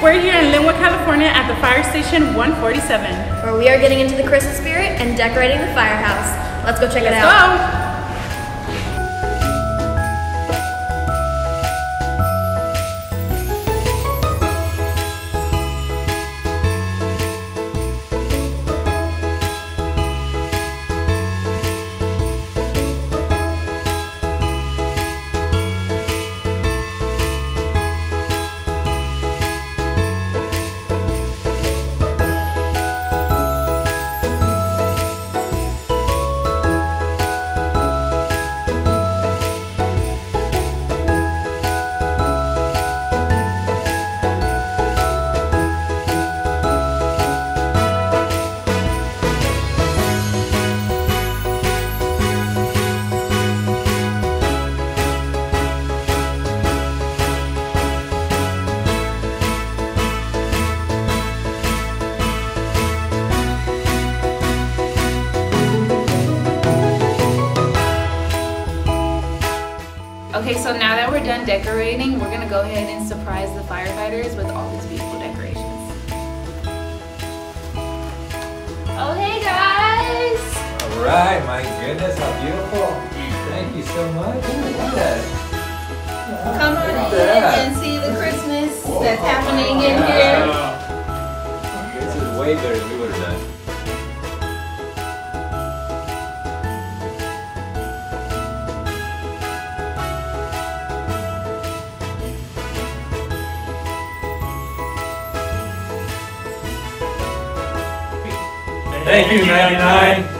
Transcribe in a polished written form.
We're here in Linwood, California at the Fire Station 147. Where we are getting into the Christmas spirit and decorating the firehouse. Let's go check it out. Let's go! Okay, so now that we're done decorating, we're gonna go ahead and surprise the firefighters with all these beautiful decorations. Oh, hey guys! All right, my goodness, how beautiful. Thank you so much. Look at that. Come on in and see the Christmas that's happening in here. This is way better than we would have done. Thank you, 99.